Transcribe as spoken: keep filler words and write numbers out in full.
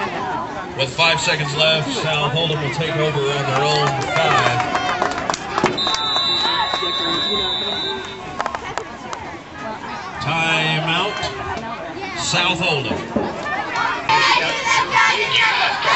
With five seconds left, South Oldham will take over on their own five. Timeout, South Oldham.